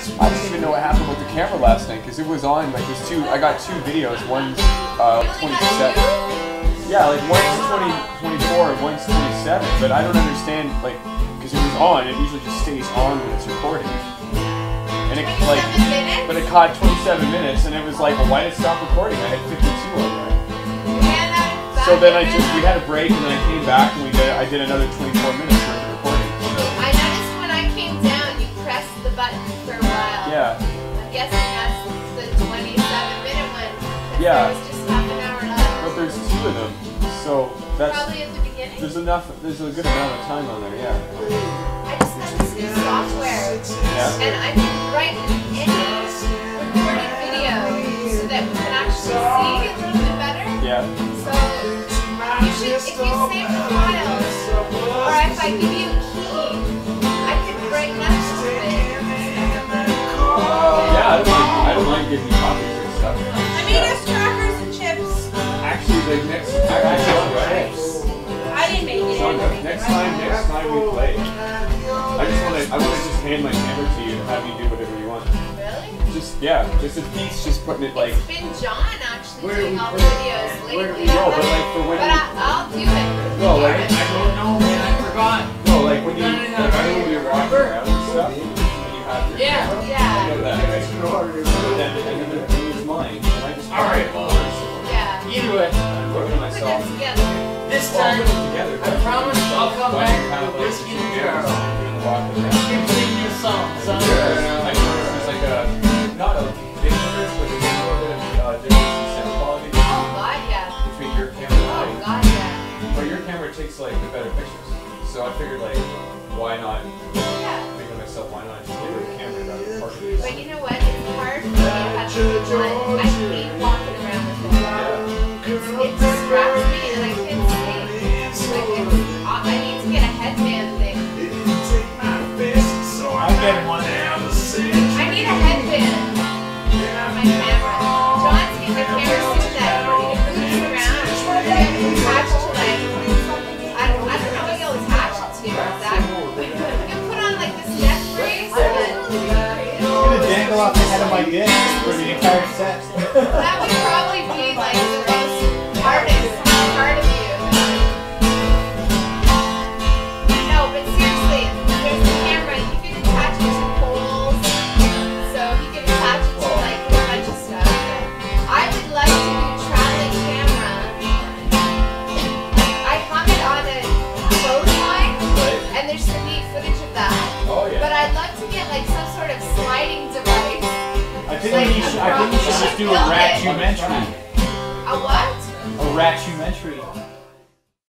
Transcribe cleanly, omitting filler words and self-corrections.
I don't even know what happened with the camera last night because it was on. Like there's two. I got two videos. One's 27. Yeah, like one's 24 and one's 27. But I don't understand like because it was on. It usually just stays on when it's recording. And it like, but it caught 27 minutes, and it was like, well, why did it stop recording? I had 52 on there. So then we had a break, and then I came back, and I did another 24 minutes worth of recording. So. I noticed when I came down, you pressed the button for a while. Yeah. I'm guessing that's the 27-minute one. Yeah. There was just half an hour left. But there's two of them, so that's probably at the beginning. There's enough. There's a good amount of time on there. Yeah. I just got this new software, and I can write any recorded video so that we can actually see a little bit better. Yeah. So you should, if you save the files, or if I give you a key, I can write next to it. Yeah, I don't mind giving you copies and stuff. I made us crackers and chips. Actually, the next I didn't make it. Next time we play, I want to just hand my camera to you and have you do whatever you want. Really? Just a piece, just putting it like. It's been John actually doing all the videos lately. No, but like for when. But I'll do it. No, like I don't know, man. I forgot. No, like when you're walking around and stuff, and you have your camera. Yeah. I know that, right? And then it was mine, and I just. All right, well. Yeah. Either way, I'm working on myself. Put them together. this time, I promise I'll come back with whiskey and jar. Keep singing your song, son. There's like a, not a big difference, but there's a little bit of difference in sound quality. Oh God, yeah. Between your camera and mine. Oh God, yeah. But your camera takes like the better pictures. So I figured like, why not? Yeah. Thinking to myself, why not just get rid of the camera rather than park it? But you know what? It's hard for me to have one. I hate walking around with it. It distracts me and I can't see. Like I need to get a headband thing. I'm getting one now. I need a headband for my camera. John's getting a camera suit that moves around. It's attached to like, I don't know what you'll attach it to exactly. You can put on like this neck brace and then I'm gonna dangle off the head of my dick for the entire set. that would probably be like the most artist part of you. No, but seriously, there's a camera. You can attach it to poles, so you can attach it to like a bunch of stuff. I would like to do traveling camera. I hung it on a clothesline, and there's some neat footage of that. Oh yeah. But I'd love to get like some sort of sliding device. I think you should just do a rat-umentary. A what? A rat-umentary.